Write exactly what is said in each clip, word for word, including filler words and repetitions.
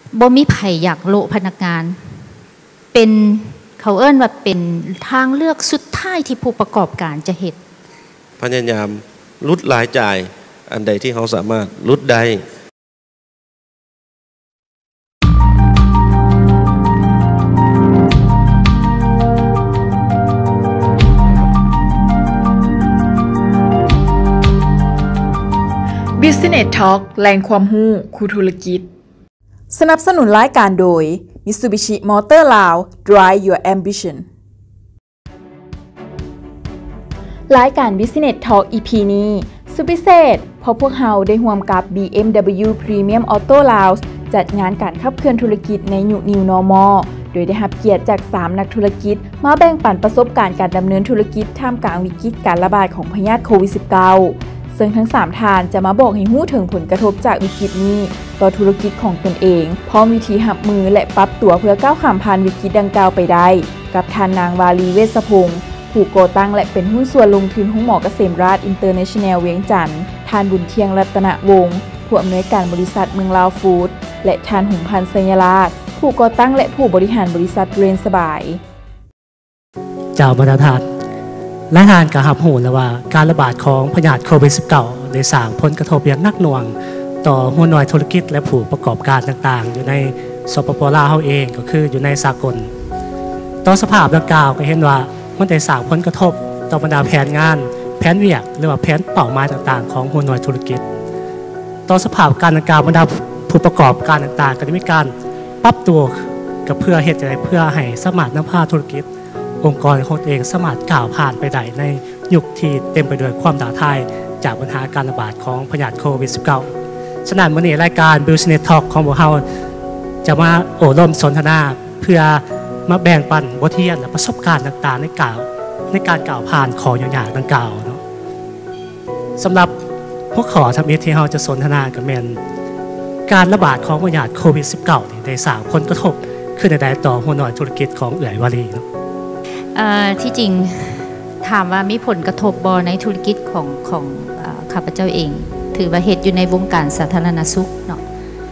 บ่มีไผอยากโละพนักงานเป็นเขาเอิ้นว่าเป็นทางเลือกสุดท้ายที่ผู้ประกอบการจะเฮ็ดพยายามลดรายจ่ายอันใดที่เขาสามารถลดได้ Business Talk แหล่งความรู้คู่ธุรกิจสนับสนุนรายการโดย Mitsubishi Motor Lao Drive Your Ambition รายการ Business Talk อี พี นี้สุดพิเศษเพราะพวกเราได้ร่วมกับ บี เอ็ม ดับเบิลยู Premium Auto Lounge จัดงานการขับเคลื่อนธุรกิจในยุค New Normal โดยได้รับเกียรติจาก สาม นักธุรกิจมาแบ่งปันประสบการณ์การดำเนินธุรกิจท่ามกลางวิกฤตการระบาดของพยาธิโควิด สิบเก้า ซึ่งทั้งสามท่านจะมาบอกให้รู้ถึงผลกระทบจากวิกฤตนี้ต่อธุรกิจของตนเองพร้อมวิธีรับมือและปรับตัวเพื่อก้าวข้ามผ่านวิกฤตดังกล่าวไปได้กับท่านนางวาลีเวชพงศ์ผู้ก่อตั้งและเป็นหุ้นส่วนลงทุนของหมอเกษมราชอินเตอร์เนชั่นแนลเวียงจันทร์ท่านบุญเทียงรัตนวงศ์ผู้อำนวยการบริษัทเมืองลาวฟู้ดและท่านหุงพันธ์สัญราชผู้ก่อตั้งและผู้บริหารบริษัทเรนสบายเจ้าบรรทัดและทานกระหับหูแล้วว่าการระบาดของพยาธิโควิด สิบเก้า ได้สร้างผลกระทบอย่างหนักหน่วงต่อหัวหน่วยธุรกิจและผู้ประกอบการต่างๆอยู่ในสปป.ลาวเฮาเองก็คืออยู่ในสากลต่อสภาพดังกล่าวก็เห็นว่ามันได้สร้างผลกระทบต่อบรรดาแผนงานแผนเวียกหรือว่าแผนเป้าหมายต่างๆของหัวหน่วยธุรกิจต่อสภาพการดังกล่าวบรรดาผู้ประกอบการต่างๆก็ได้มีการปรับตัวกับเพื่อเฮ็ดจังได๋เพื่อให้สามารถนำพาธุรกิจองค์กรของตัวเองสามารถก้าวผ่านไปได้ในยุคที่เต็มไปด้วยความท้าทายจากปัญหาการระบาดของพยาธิโควิด สิบเก้า ฉะนั้นวันนี้รายการ Business Talk ของพวกเราจะมาโอ้ร่วมสนทนาเพื่อมาแบ่งปันบทเรียนและประสบการณ์ต่างๆในกล่าวในการกล่าวผ่านของอย่างๆดังกล่าวเนาะสำหรับพวกขอทำเอที่เราจะสนทนากับแมนการระบาดของพยาธิโควิด สิบเก้า ได้สร้างผลกระทบขึ้นใดๆต่อหัวหน่วยธุรกิจของเอื่อยวารีเนาะที่จริงถามว่ามีผลกระทบบในธุรกิจของของข้าพเจ้าเองถือว่าเหตุอยู่ในวงการสาธารณสุขเนาะ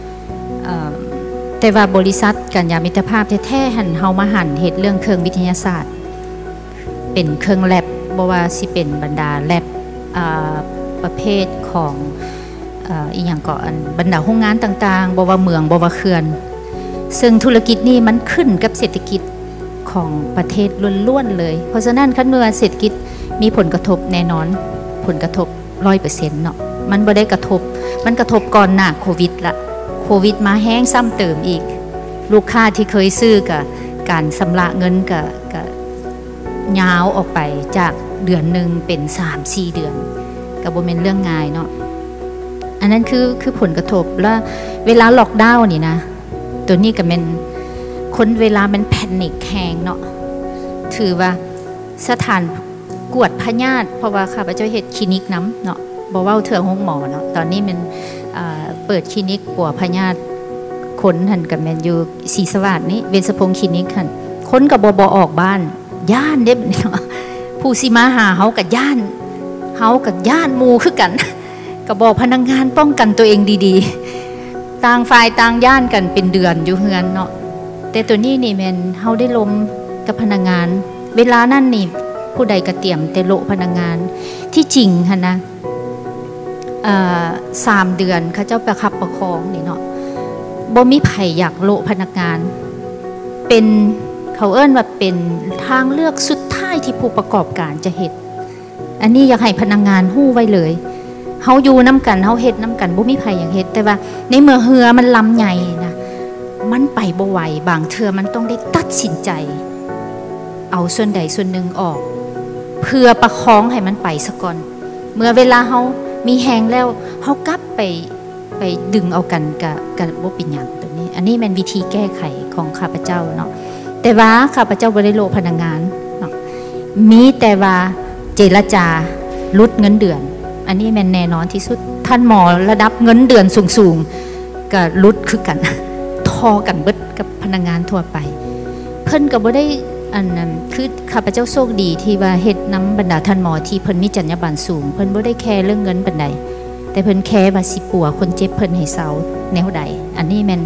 แต่ว่าบริษัทกัญญามิตรภาพแท้ๆหันเฮามาหันเหตุเรื่องเครื่องวิทยาศาสตร์เป็นเครื่องแลบบ่ว่าสิเป็นบรรดาแลบประเภทของอีหยังก็อันบรรดาโรงงานต่างๆบ่ว่าเมืองบ่ว่าเขื่อนซึ่งธุรกิจนี้มันขึ้นกับเศรษฐกิจของประเทศล้วนๆเลยเพราะฉะนั้นคันเมื่อเศรษฐกิจมีผลกระทบแน่นอนผลกระทบ ร้อยเปอร์เซ็นต์ เนาะมันบ่ได้กระทบมันกระทบก่อนหน้าโควิดละโควิดมาแห้งซ้ำเติมอีกลูกค้าที่เคยซื้อกับการชำระเงินกับกับยาวออกไปจากเดือนหนึ่งเป็น สามถึงสี่ เดือนก็บ่แม่นเรื่องง่ายเนาะอันนั้นคือคือผลกระทบแล้วเวลาล็อกดาวน์นี่นะตัวนี้ก็เป็นคนเวลามันแพนิคแฮงเนาะถือว่าสถานกวดพยาธิเพราะว่าข้าพเจ้าเฮ็ดคลินิกน้ำเนาะบ่เว้าเถื่อห้องหมอเนาะตอนนี้มันเปิดคลินิกกวดพยาธิคนหันกับแมนอยู่ศรีสวัสดิ์นี่เวชพงศ์คลินิกหันคนกับบ่บ่ออกบ้านย่านเด้เนาะผู้สิมาหาเฮากับย่านเฮากับย่านหมู่คือกันก็บอกพนักงานป้องกันตัวเองดีๆต่างฝ่ายต่างย่านกันเป็นเดือนอยู่เฮือนเนาะแต่ตัวนี้นี่แม่นเฮาได้ลมกับพนักงานเวลานั้นนี่ผู้ใดก็เตรียมแต่โลพนักงานที่จริงหั่นนะเอ่อสามเดือนเขาเจ้าประคับประคองนี่เนาะบ่มีไผอยากโลพนักงานเป็นเขาเอิ้นว่าเป็นทางเลือกสุดท้ายที่ผู้ประกอบการจะเฮ็ดอันนี้อยากให้พนักงานฮู้ไว้เลยเฮาอยู่นำกันเฮาเฮ็ดนำกันบ่มีไผอยากเฮ็ดแต่ว่าในเมื่อเหือมันลำใหญ่นะมันไปบ่ไหวบางเทื่อมันต้องได้ตัดสินใจเอาส่วนใดส่วนหนึ่งออกเพื่อประคองให้มันไปซะก่อนเมื่อเวลาเฮามีแฮงแล้วเฮากลับไปไปดึงเอากันกับกับบ่เป็นหยังตัวนี้อันนี้มันวิธีแก้ไขของข้าพเจ้าเนาะแต่ว่าข้าพเจ้าบ่ได้โลพนักงานเนาะมีแต่ว่าเจรจาลดเงินเดือนอันนี้แม่นแน่นอนที่สุดท่านหมอระดับเงินเดือนสูงๆก็ลดคือกันทอกันเบิดกับพนักงานทั่วไปเพิ่นก็บ่ได้อันนั้นคือข้าพเจ้าโชคดีที่ว่าเฮ็ดนำบรรดาท่านหมอที่เพิ่นมีจรรยาบรรณสูงเพิ่นบ่ได้แคร์เรื่องเงินปานใดแต่เพิ่นแคร์ว่าสิปัวคนเจ็บเพิ่นให้เซาแนวใดอันนี้แม่น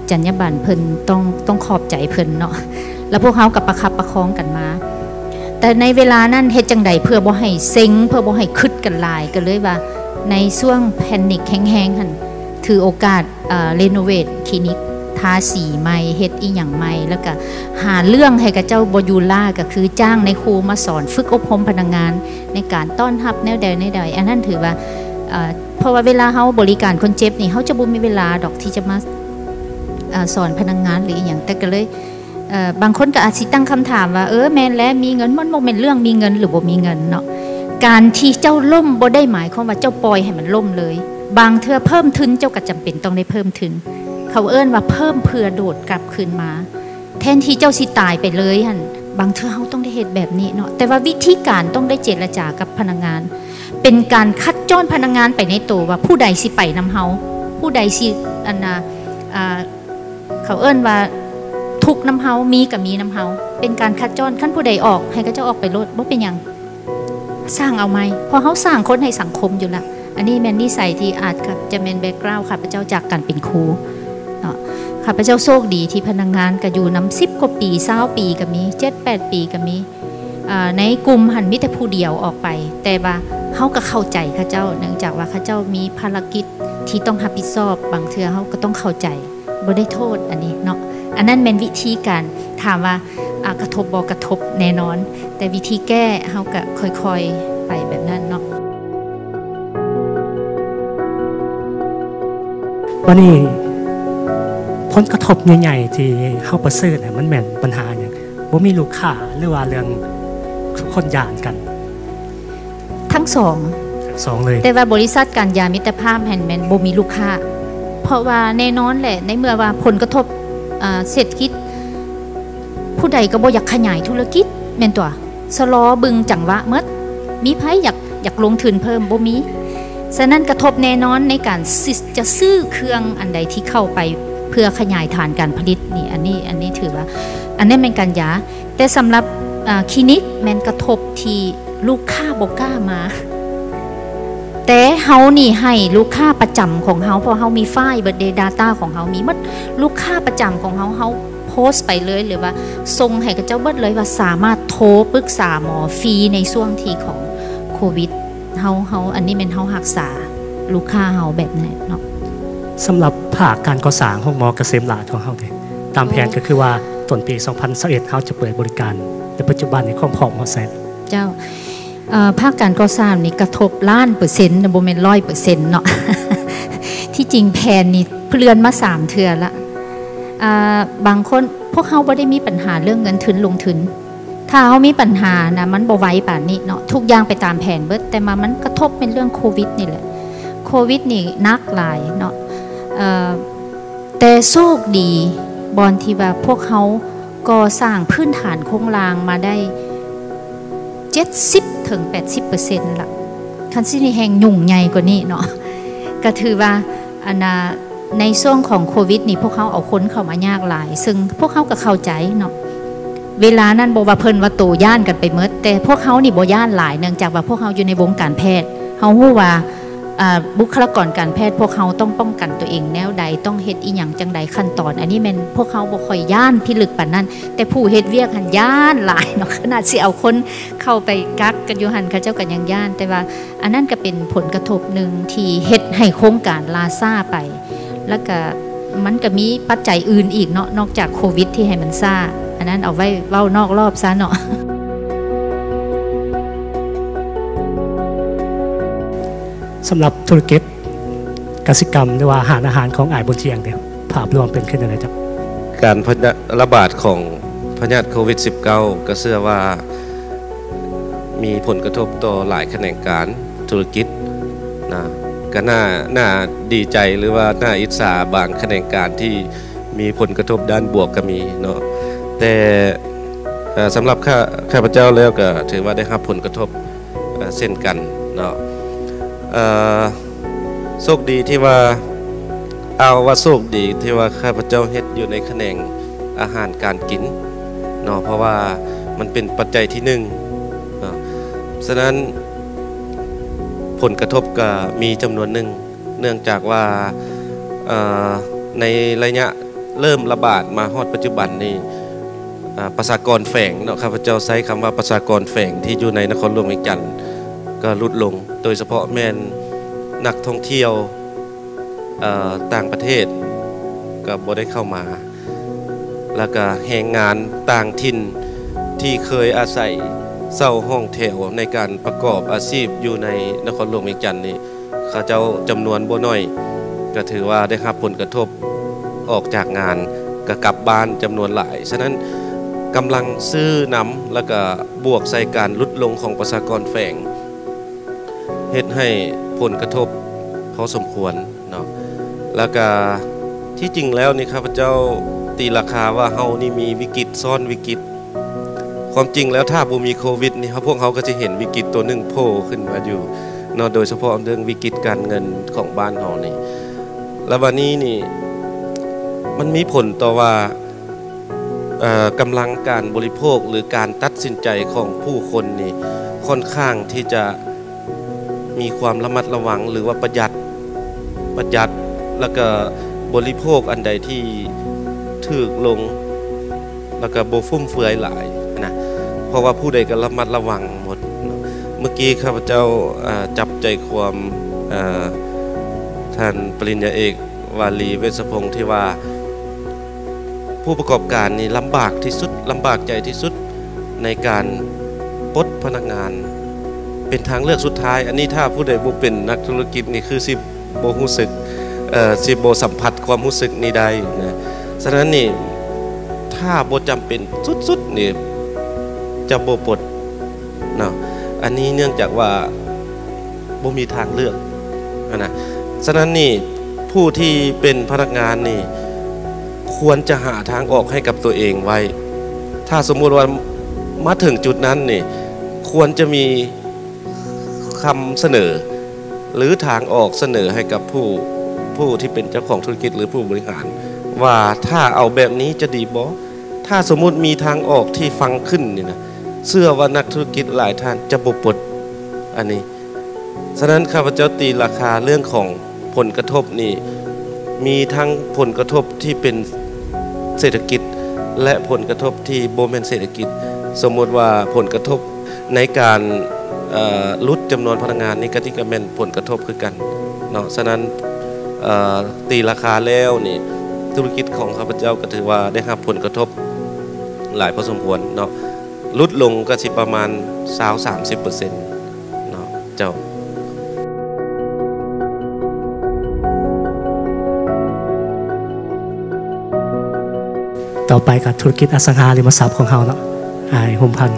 จรรยาบรรณเพิ่นต้องต้องขอบใจเพิ่นเนาะแล้วพวกเขากับประคับประคองกันมาแต่ในเวลานั้นเฮ็ดจังใดเพื่อบ่ให้เซ็งเพื่อบ่ให้คึดกันหลายก็เลยว่าในช่วงแพนิคแห้งๆหั่นถือโอกาสเอ่อรีโนเวทคลินิกทาสีใหม่เฮ็ดอีหยังใหม่แล้วก็หาเรื่องให้กับเจ้าบ่อยู่ล่าก็คือจ้างในครูมาสอนฝึกอบรมพนักงานในการต้อนรับแนวใดแนวใดอันนั้นถือว่าเอ่อเพราะว่าเวลาเฮาบริการคนเจ็บนี่เฮาจะบ่มีเวลาดอกที่จะมาเอ่อสอนพนักงานหรืออีหยังแต่ก็เลยเอ่อบางคนก็อาจสิตั้งคำถามว่าเออแม่นแล้วมีเงินมันบ่แม่นเรื่องมีเงินหรือบ่มีเงินเนาะการที่เจ้าล่มบ่ได้หมายความว่าเจ้าปล่อยให้มันล่มเลยบางเทื่อเพิ่มทุนเจ้าก็จำเป็นต้องได้เพิ่มทุนเขาเอิ้นว่าเพิ่มเพื่อโดดกลับคืนมาแทนที่เจ้าสิตายไปเลยหั่นบางเทื่อเฮาต้องได้เฮ็ดแบบนี้เนาะแต่ว่าวิธีการต้องได้เจรจากับพนักงานเป็นการคัดจ้อนพนักงานไปในตัวว่าผู้ใดสิไปนำเฮาผู้ใดสิอันน่ะอ่าเขาเอิ้นว่าทุกนำเฮามีกับมีนำเฮาเป็นการคัดจ้อนขั้นผู้ใดออกให้เขาเจ้าออกไปโลดบ่เป็นหยังสร้างเอาไหมเพราะเฮาสร้างคนให้สังคมอยู่ละอันนี้แม่นนิสัยที่อาจจะแม่นแบ็คกราวด์ข้าพเจ้าจากการเป็นครูเนาะข้าพเจ้าโชคดีที่พนักงานก็อยู่นำสิบกว่าปียี่สิบปีก็มีเจ็ด แปดปีก็มีอ่าในกลุ่มหันมีแต่ผู้เดียวออกไปแต่ว่าเฮาก็เข้าใจข้าเจ้าเนื่องจากว่าข้าเจ้ามีภารกิจที่ต้องรับผิดชอบบางเทื่อเฮาก็ต้องเข้าใจบ่ได้โทษอันนี้เนาะอันนั้นเป็นวิธีการถามว่ากระทบบ่กระทบแน่นอนแต่วิธีแก้เฮาก็ค่อยๆไปแบบนั้นเนาะวันนี้ผลกระทบใหญ่ๆที่เฮาประเสริฐเนี่ยมันแม่นปัญหาหยังบ่มีลูกค้าหรือว่าเรื่องทุกคนย่านกันทั้งสองสองเลยแต่ว่าบริษัทการยามิตรภาพแห่งแม่นบ่มีลูกค้าเพราะว่าแน่นอนแหละในเมื่อว่าผลกระทบเศรษฐกิจผู้ใดก็บ่อยากขยายธุรกิจแม่นตัวสลอบึงจังหวะเมดมีไผอยากอยากลงทุนเพิ่มบ่มีฉะนั้นกระทบแน่นอนในการจะซื้อเครื่องอันใดที่เข้าไปเพื่อขยายฐานการผลิตนี่อันนี้อันนี้ถือว่าอันนี้เป็นการยาแต่สำหรับคลินิกแม่นกระทบที่ลูกค้าบ่กล้ามาแต่เฮานี่ให้ลูกค้าประจำของเฮาเพราะเฮามีไฟล์ Birthday Data ของเฮามีหมดลูกค้าประจำของเฮาเฮาโพสต์ไปเลยหรือว่าส่งให้กับเจ้าเบิดเลยว่าสามารถโทรปรึกษาหมอฟรีในช่วงที่ของโควิดเฮาเฮาอันนี้เป็นเฮารักษาลูกค้าเฮาแบบนี้เนาะสำหรับภาคการก่อสร้างของหมอเกษมราษฎร์ของเฮาเนี่ยตามแผนก็คือว่าต้นปีสองพันยี่สิบเอ็ดเฮาจะเปิดบริการในปัจจุบันในความพร้อมเฮาแซ่เจ้าภาคการก่อสร้างนี่กระทบล้านเปอร์เซ็นต์บ่แม่น ร้อยเปอร์เซ็นต์ เนาะ ที่จริงแผนนี่เลื่อนมาสามเทื่อละบางคนพวกเฮาบ่ได้มีปัญหาเรื่องเงินทุนลงทุนถ้าเฮามีปัญหานะมันบ่ไหวป่านนี้เนาะทุกอย่างไปตามแผนเบิดแต่มามันกระทบเป็นเรื่องโควิดนี่แหละโควิดนี่หนักหลายเนาะแต่โชคดีบอนที่ว่าพวกเฮาก่อสร้างพื้นฐานโครงสร้างมาได้เจ็ดสิบถึงแปดสิบเปอร์เซ็นต์ ละคันสิแห่งยุ่งใหญ่กว่านี้เนาะก็ถือว่าอันในช่วงของโควิดนี่พวกเขาเอาคนเข้ามายากหลายซึ่งพวกเขาก็เข้าใจเนาะเวลานั้นบ่ว่าเพิ่นว่าโตย่านกันไปหมดแต่พวกเขานี่บ่ย่านหลายเนื่องจากว่าพวกเขาอยู่ในวงการแพทย์เฮาฮู้ว่าบุคลากรการแพทย์พวกเขาต้องป้องกันตัวเองแนวใดต้องเฮ็ดอีหยังจังใดขั้นตอนอันนี้แม่นพวกเขาบ่ค่อยย่านพิลึกปานนั้นแต่ผู้เฮ็ดเวียกหันย่านหลายเนาะขนาดสิเอาคนเข้าไปกักกันอยู่หันเขาเจ้าก็ยังย่านแต่ว่าอันนั้นก็เป็นผลกระทบนึงที่เฮ็ดให้โครงการลาซ่าไปแล้วก็มันก็มีปัจจัยอื่นอีกเนาะนอกจากโควิดที่ให้มันซ่าอันนั้นเอาไว้เว้านอกรอบซะเนาะสำหรับธุรกิจกสิกรรมหรือว่าอาหารอาหารของอ้ายบนเชียงเนี่ยภาพรวมเป็นขึ้นยังไงครับการระบาดของพยาธิโควิด สิบเก้า ก็เชื่อว่ามีผลกระทบต่อหลายแขนงการธุรกิจนะก็น่าน่าดีใจหรือว่าน่าอิจฉาบางแขนงการที่มีผลกระทบด้านบวกก็มีเนาะแต่สำหรับข้าข้าพเจ้าแล้วก็ถือว่าได้รับผลกระทบเช่นกันเนาะโชคดีที่ว่าเอาว่าโชคดีที่ว่าข้าพเจ้าเฮ็ดอยู่ในแขนงอาหารการกินเนาะเพราะว่ามันเป็นปัจจัยที่หนึ่งเนาะฉะนั้นผลกระทบก็มีจำนวนหนึ่งเนื่องจากว่าในระยะเริ่มระบาดมาฮอดปัจจุบันนี้ประชากรแฝงเนาะข้าพเจ้าใช้คำว่าประชากรแฝงที่อยู่ในนครหลวงเวียงจันทน์ก็ลดลงโดยเฉพาะแม่นนักท่องเที่ยวต่างประเทศก็บ่ได้เข้ามาแล้วก็แรงงานต่างถิ่นที่เคยอาศัยเช่าห้องแถวในการประกอบอาชีพอยู่ในนครหลวงเวียงจันทน์นี่เขาเจ้าจำนวนบ่น้อยก็ถือว่าได้รับผลกระทบออกจากงานก็กลับบ้านจำนวนหลายฉะนั้นกำลังซื้อนำแล้วก็บวกใส่การลดลงของประชากรแฝงเฮ็ดให้ผลกระทบพอสมควรเนาะแล้วก็ที่จริงแล้วนี่ข้าพเจ้าตีราคาว่าเฮานี่มีวิกฤตซ้อนวิกฤตความจริงแล้วถ้าบ่มีโควิดนี่พวกเขาก็จะเห็นวิกฤตตัวหนึ่งโผล่ขึ้นมาอยู่เนาะโดยเฉพาะเรื่องวิกฤตการเงินของบ้านเฮานี่แล้ววันนี้นี่มันมีผลต่อว่ากำลังการบริโภคหรือการตัดสินใจของผู้คนนี่ค่อนข้างที่จะมีความระมัดระวังหรือว่าประหยัดประหยัดแล้วก็บริโภคอันใดที่ถูกลงแล้วก็บ่ฟุ่มเฟือยหลายนะเพราะว่าผู้ใดก็ระมัดระวังหมดเมื่อกี้ข้าพเจ้าจับใจความท่านปริญญาเอกวาลีเวชพงศ์ที่ว่าผู้ประกอบการนี่ลำบากที่สุดลำบากใจที่สุดในการปลดพนักงานเป็นทางเลือกสุดท้ายอันนี้ถ้าผู้ใดบ่เป็นนักธุรกิจนี่คือสิบ่รู้สึกเอ่อสิบ่สัมผัสความรู้สึกนี้ได้นะฉะนั้นนี่ถ้าบ่จำเป็นสุดๆนี่จะบ่ปลดเนาะอันนี้เนื่องจากว่าบ่มีทางเลือกนะฉะนั้นนี่ผู้ที่เป็นพนักงานนี่ควรจะหาทางออกให้กับตัวเองไว้ถ้าสมมุติว่ามาถึงจุดนั้นนี่ควรจะมีคำเสนอหรือทางออกเสนอให้กับผู้ผู้ที่เป็นเจ้าของธุรกิจหรือผู้บริหารว่าถ้าเอาแบบนี้จะดีบ่ถ้าสมมุติมีทางออกที่ฟังขึ้นนี่นะเชื่อว่านักธุรกิจหลายท่านจะบ่ปลดอันนี้ฉะนั้นข้าพเจ้าตีราคาเรื่องของผลกระทบนี่มีทั้งผลกระทบที่เป็นเศรษฐกิจและผลกระทบที่บ่แม่นเศรษฐกิจสมมุติว่าผลกระทบในการลดจำนวนพนักงานนี่ก็ที่ก็เป็นผลกระทบคือกันเนาะฉะนั้นตีราคาแล้วนี่ธุรกิจของข้าพเจ้าก็ถือว่าได้รับผลกระทบหลายพอสมควรเนาะลดลงก็สิประมาณ ยี่สิบถึงสามสิบเปอร์เซ็นต์ เนาะเจ้าต่อไปกับธุรกิจอสังหาริมทรัพย์ของเขาเนาะอายหุมพันธ์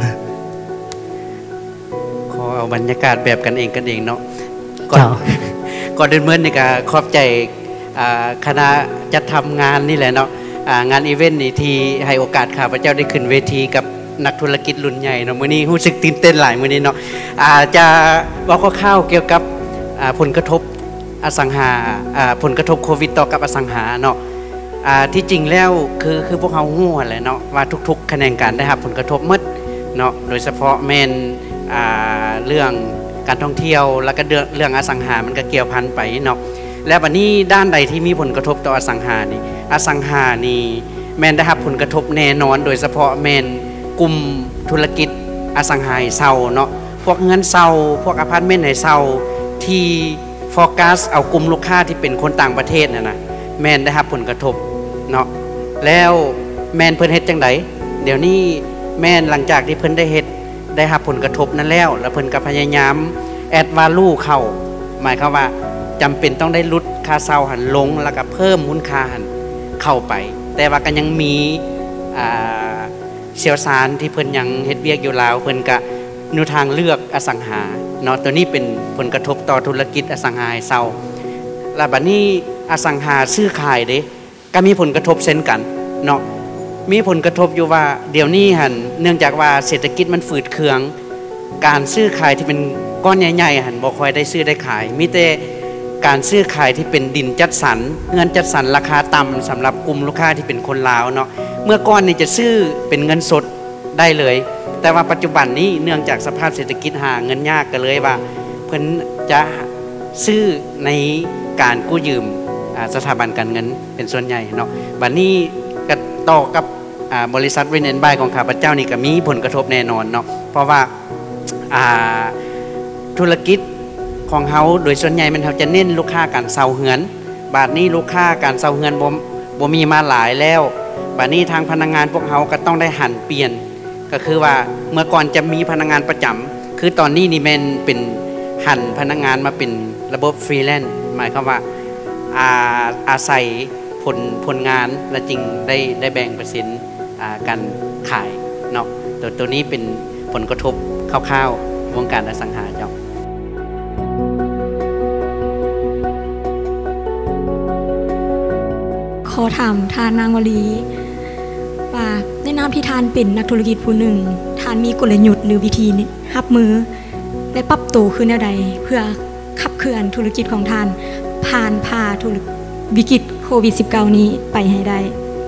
ขอเอาบรรยากาศแบบกันเองกันเองเนาะก่อนก่อนเดินเมื่อนี่ก็ขอบใจคณะจัดทำงานนี่แหละเนาะงานอีเวนต์นี่ที่ให้โอกาสข้าพเจ้าได้ขึ้นเวทีกับนักธุรกิจรุ่นใหญ่เนาะมื้อนี้รู้สึกตื่นเต้นหลายมื้อนี้เนาะจะว่าคร่าวๆเกี่ยวกับผลกระทบอสังหาผลกระทบโควิดต่อกับอสังหาเนาะที่จริงแล้วคือคือพวกเขาฮู้แหละเนาะว่าทุกๆแขนงการได้รับผลกระทบหมดเนาะโดยเฉพาะแม่นเรื่องการท่องเที่ยวแล้วก็เรื่องอสังหามันก็เกี่ยวพันไปเนาะแล้วบัดนี้ด้านใดที่มีผลกระทบต่ออสังหานี่อสังหานี่แม่นได้รับผลกระทบแน่นอนโดยเฉพาะแม่นกลุ่มธุรกิจอสังหาเช่าเนาะพวกเงินเช่าพวกอพาร์ตเมนต์ให้เช่าที่โฟกัสเอากลุ่มลูกค้าที่เป็นคนต่างประเทศน่ะนะแม่นได้รับผลกระทบเนาะแล้วแม่นเพิ่นเฮ็ดจังไดเดี๋ยวนี้แม่นหลังจากที่เพิ่นได้เฮ็ดได้รับผลกระทบนั้นแล้วแล้วเพิ่นก็พยายามแอดวาลูเข้าหมายความว่าจำเป็นต้องได้ลดค่าเช่าหันลงแล้วก็เพิ่มมูลค่าหันเข้าไปแต่ว่าก็ยังมีเชี่ยวชาญที่เพิ่นยังเฮ็ดเวียกอยู่ลาวเพิ่นก็แนวทางเลือกอสังหาเนาะตัวนี้เป็นผลกระทบต่อธุรกิจอสังหาเช่าแล้วบัดนี้อสังหาซื้อขายเด้ก็มีผลกระทบเช่นกันเนาะมีผลกระทบอยู่ว่าเดี๋ยวนี้หันเนื่องจากว่าเศรษฐกิจมันฝืดเคืองการซื้อขายที่เป็นก้อนใหญ่ๆหันบ่ค่อยได้ซื้อได้ขายมีแต่การซื้อขายที่เป็นดินจัดสรรเงินจัดสรรราคาต่ำสำหรับกลุ่มลูกค้าที่เป็นคนลาวเนาะเมื่อก่อนนี่จะซื้อเป็นเงินสดได้เลยแต่ว่าปัจจุบันนี้เนื่องจากสภาพเศรษฐกิจหาเงินยากกันเลยว่าเพิ่นจะซื้อในการกู้ยืมสถาบันการเงินเป็นส่วนใหญ่เนาะบัดนี้ก็ต่อกับบริษัทเวเนนบายของข้าพเจ้านี่ก็มีผลกระทบแน่นอนเนาะเพราะว่าธุรกิจของเฮาโดยส่วนใหญ่มันเขาจะเน้นลูกค้าการเซาเหือนบาดนี้ลูกค้าการเซาเหือนบ่บ่มีมาหลายแล้วบาดนี้ทางพนักงานพวกเฮาก็ต้องได้หันเปลี่ยนก็คือว่าเมื่อก่อนจะมีพนักงานประจำคือตอนนี้นี่แม่นเป็นหันพนักงานมาเป็นระบบฟรีแลนซ์หมายความว่าอาอาศัยผลผลงานและจริงได้ได้แบ่งเปอร์เซ็นต์การขายเนาะตัวตัวนี้เป็นผลกระทบคร่าวๆวงการอสังหาเจ้าขอถามทานนางวลีว่าในนามที่ทานเป็นนักธุรกิจผู้หนึ่งทานมีกลยุทธ์หรือวิธีรับมือและปรับตัวขึ้นแนวใดเพื่อขับเคลื่อนธุรกิจของทานผ่านพาธุรกิจวิกฤตโควิด สิบเก้า นี้ไปให้ได้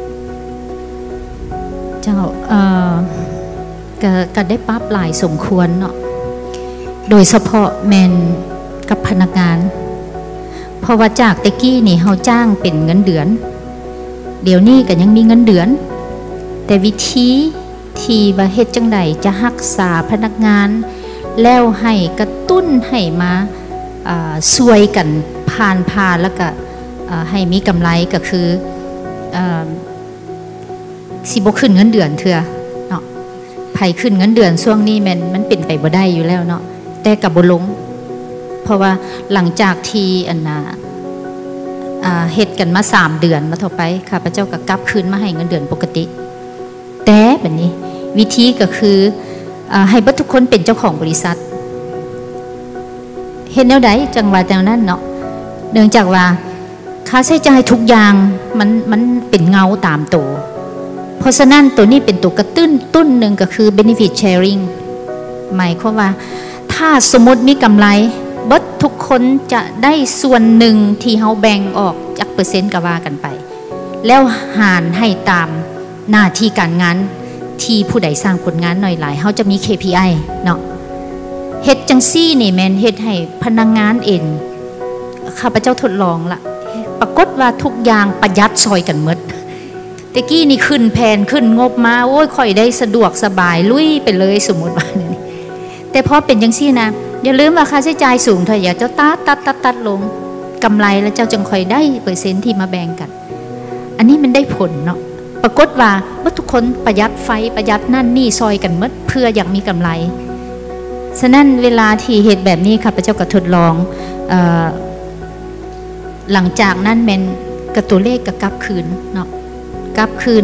เจ้าเอ่อก็ก็ได้ปรับหลายสมควรเนาะโดยเฉพาะแมนกับพนักงานเพราะว่าจากตะกี้นี่เฮาจ้างเป็นเงินเดือนเดี๋ยวนี้ก็ยังมีเงินเดือนแต่วิธีที่ว่าเฮ็ดจังไดจะรักษาพนักงานแล้วให้กระตุ้นให้มาช่วยกันผ่านพาแล้วก็ให้มีกำไรก็คือสิบ่ขึ้นเงินเดือนเถื่อเนาะไผขึ้นเงินเดือนช่วงนี้มันมันเป็นไปบ่ได้อยู่แล้วเนาะแต่กับบ่ลงเพราะว่าหลังจากที่อันน่ะเฮ็ดกันมาสามเดือนมาต่อไปข้าพเจ้าก็กลับคืนมาให้เงินเดือนปกติแต่แบบนี้วิธีก็คือให้เบิดทุกคนเป็นเจ้าของบริษัทเห็นแนวใดจังหวะแนวนั้นเนาะเนื่องจากว่าค่าใช้จ่ายทุกอย่างมันมันเป็นเงาตามตัวเพราะฉะนั้นตัวนี้เป็นตัวกระตุ้นตุ้นหนึ่งก็คือ benefit sharing หมายความว่าถ้าสมมติมีกำไรเบิดทุกคนจะได้ส่วนหนึ่งที่เขาแบ่งออกจากเปอร์เซ็นต์ก็ว่ากันไปแล้วหารให้ตามหน้าที่การงานที่ผู้ใดสร้างผลงานหน่อยหลายเขาจะมี เค พี ไอ เนาะเฮ็ดจังซี่นี่แมนเฮ็ดให้พนักงานเองข้าพเจ้าทดลองละปรากฏว่าทุกอย่างประหยัดซอยกันหมดตะกี้นี่ขึ้นแผนขึ้นงบมาโอ้ยค่อยได้สะดวกสบายลุยไปเลยสมมติว่านี่แต่พอเป็นจังซี่นะอย่าลืมว่าค่าใช้จ่ายสูงเถอะอย่าเจ้าตัดตัดตัดตัดลงกำไรแล้วเจ้าจึงค่อยได้เปอร์เซ็นต์ที่มาแบ่งกันอันนี้มันได้ผลเนาะปรากฏว่าเมื่อทุกคนประหยัดไฟประหยัดนั่นนี่ซอยกันหมดเพื่ออยากมีกำไรฉะนั้นเวลาที่เหตุแบบนี้ค่ะพระเจ้าก็ทดลองเอ่อหลังจากนั้นแมนกับตัวเลขก็กลับคืนเนาะกลับคืน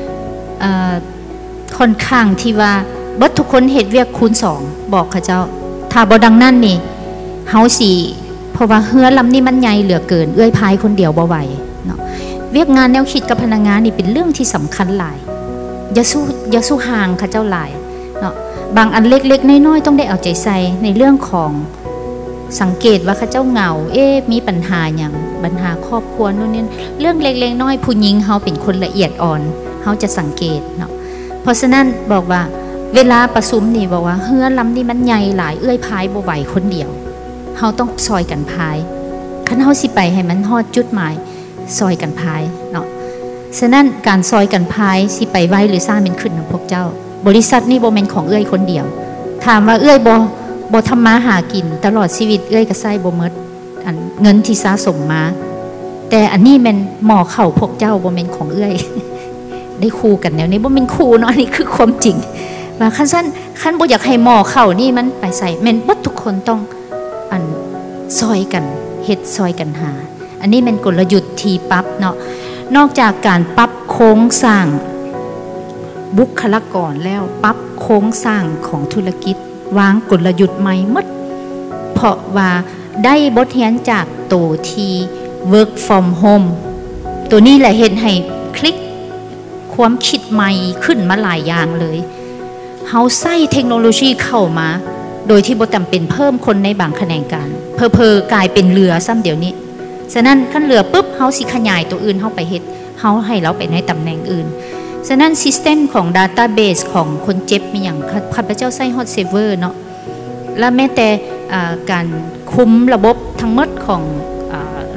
ค่อนข้างที่ว่าเบิดทุกคนเหตุเวียกคูณสองบอกข้าเจ้าถ้าบ่ดังนั่นนี่เฮาสิเพราะว่าเฮือลำนี่มันใหญ่เหลือเกินเอื้อยพายคนเดียวบ่ไหวเนาะเวียกงานแนวคิดกับพนักงานนี่เป็นเรื่องที่สำคัญหลายอย่าสู้อย่าสู้ห่างข้าเจ้าหลายเนาะบางอันเล็กๆน้อยๆต้องได้เอาใจใส่ในเรื่องของสังเกตว่าข้าเจ้าเหงาเอ๊ะมีปัญหาอย่างปัญหาครอบครัวนู่นนี่เรื่องเล็กๆน้อยผู้หญิงเฮาเป็นคนละเอียดอ่อนเฮาจะสังเกตเนาะเพราะฉะนั้นบอกว่าเวลาประชุมนี่บอกว่าเฮือลำนี่มันใหญ่หลายเอื้อยพายบ่ไหวคนเดียวเฮาต้องซอยกันพายคันเฮาสิไปให้มันฮอดจุดหมายซอยกันพายเนาะฉะนั้นการซอยกันพายสิไปไว้หรือซ่าเป็นขึ้นของพวกเจ้าบริษัทนี่บ่แม่นของเอื้อยคนเดียวถามว่าเอื้อยบ่บ่ทำมาหากินตลอดชีวิตเอื้อยก็ใช้บ่หมดอันเงินที่สะสมมาแต่อันนี้แม่นหม้อเข้าพวกเจ้าบ่แม่นของเอื้อย ได้คู่กันแนวนี้บ่แม่นคู่เนาะนี่คือความจริงว่าคันซั่นคันบ่อยากให้หม้อเข้านี่มันไปใส่แม่นบ่ทุกคนต้องอันซอยกันเฮ็ดซอยกันหาอันนี้เป็นกลยุทธ์ที่ปรับเนาะนอกจากการปรับโครงสร้างบุคลากรแล้วปรับโครงสร้างของธุรกิจวางกลยุทธ์ใหม่หมดเพราะว่าได้บทเรียนจากตัวที่ work from home ตัวนี้แหละเห็นให้คลิกความคิดใหม่ขึ้นมาหลายอย่างเลยเฮาใส่เทคโนโลยีเข้ามาโดยที่บ่จำเป็นเพิ่มคนในบางแขนงการเพอๆกลายเป็นเรือซ้ำเดี๋ยวนี้ฉะนั้นขั้นเรือปุ๊บเฮาสิขยายตัวอื่นเฮาไปเฮ็ดเฮาให้เราไปในตำแหน่งอื่นฉะนั้นซิสเต็มของ Database ของคนเจ็บมีอย่างข้าพเจ้าใช้ Hot Saver เนาะและแม้แต่การคุมระบบทั้งหมดของ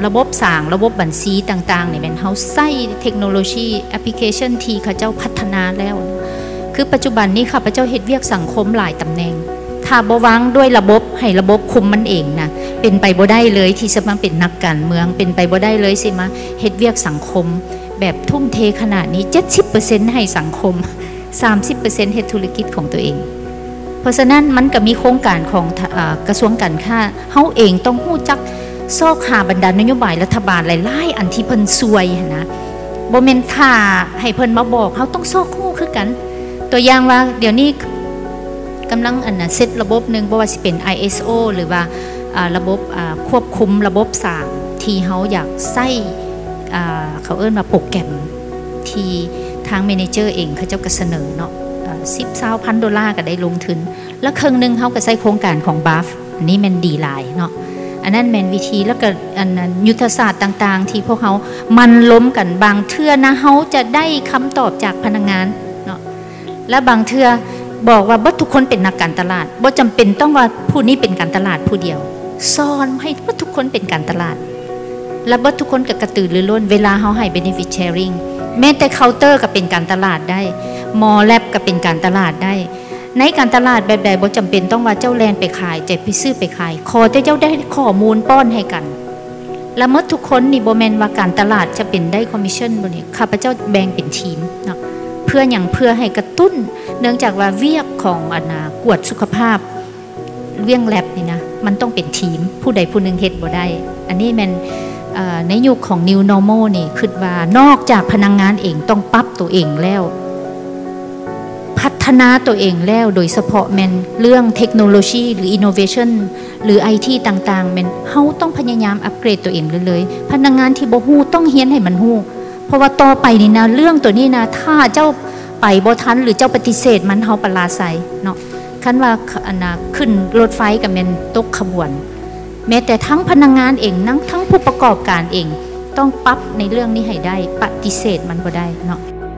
ระบบสร้างระบบบัญชีต่างๆนี่แม่นเฮาใช้เทคโนโลยีแอปพลิเคชันที่เขาเจ้าพัฒนาแล้วคือปัจจุบันนี้ข้าพเจ้าเฮ็ดเวียกสังคมหลายตำแหน่งถ้าบ่วางด้วยระบบให้ระบบคุมมันเองนะเป็นไปบ่ได้เลยที่จะมาเป็นนักการเมืองเป็นไปบ่ได้เลยสิมาเฮ็ดเวียกสังคมแบบทุ่มเทขนาดนี้ เจ็ดสิบเปอร์เซ็นต์ ให้สังคม สามสิบเปอร์เซ็นต์ เฮ็ดธุรกิจของตัวเองเพราะฉะนั้นมันก็มีโครงการของกระทรวงการค้าเฮาเองต้องฮู้จักซอกหาบรรดานโยบายรัฐบาลหลายๆอันที่เพิ่นซวยนะบ่แม่นท่าให้เพิ่นมาบอกเฮาต้องซอกฮู้คือกันตัวอย่างว่าเดี๋ยวนี้กำลังอันน่ะเซตระบบนึงบ่ว่าสิเป็น ไอ เอส โอ หรือว่าระบบควบคุมระบบสร้างที่เฮาอยากใช้เขาเอิ้นว่าโปรแกรมที่ทางเมเนเจอร์เองเขาเจ้าก็เสนอเนาะสิบ ยี่สิบพันดอลลาร์ก็ได้ลงทุนแล้วครึ่งนึงเฮาก็ใช้โครงการของ บี เอ เอฟ อันนี้แม่นดีหลายเนาะอันนั้นแม่นวิธีแล้วก็อันนั้นยุทธศาสตร์ต่างๆที่พวกเฮามันล้มกันบางเทื่อนะเฮาจะได้คำตอบจากพนักงานเนาะและบางเทื่อบอกว่าบ่ทุกคนเป็นนักการตลาดบ่จำเป็นต้องว่าผู้นี้เป็นการตลาดผู้เดียวสอนให้บ่ทุกคนเป็นการตลาดและบ่ทุกคนก็กระตือรือร้นเวลาเฮาให้ benefit sharing แม้แต่เคาน์เตอร์ก็เป็นการตลาดได้มอแลบก็เป็นการตลาดได้ในการตลาดแบบใดบ่จำเป็นต้องว่าเจ้าแลนไปขายเจ็บไปซื้อไปขายขอแต่เจ้าได้ข้อมูลป้อนให้กันและเมื่อทุกคนนี่บ่แม่นว่าการตลาดจะเป็นได้คอมมิชชั่นบ่นี่ข้าพเจ้าแบ่งเป็นทีมเนาะเพื่ออย่างเพื่อให้กระตุ้นเนื่องจากว่าเวียกของอันน่ะกวดสุขภาพเวียงแลบนี่นะมันต้องเป็นทีมผู้ใดผู้หนึ่งเฮ็ดบ่ได้อันนี้แม่นในยุคของ New Normal นี่คิดว่านอกจากพนักงานเองต้องปรับตัวเองแล้วพัฒนาตัวเองแล้วโดยเฉพาะแม่นเรื่องเทคโนโลยีหรือ innovation หรือ ไอ ที ต่างๆแม่นเฮาต้องพยายามอัปเกรดตัวเองเลยๆพนักงานที่บ่ฮู้ต้องเรียนให้มันฮู้เพราะว่าต่อไปนี่นะเรื่องตัวนี้นะถ้าเจ้าไปบ่ทันหรือเจ้าปฏิเสธมันเฮาปลาใสเนาะคันว่าอันน่ะขึ้นรถไฟก็แม่นตกขบวนแม้แต่ทั้งพนักงานเองนั่งทั้งผู้ประกอบการเองต้องปรับในเรื่องนี้ให้ได้ปฏิเสธมันบ่ได้เนาะ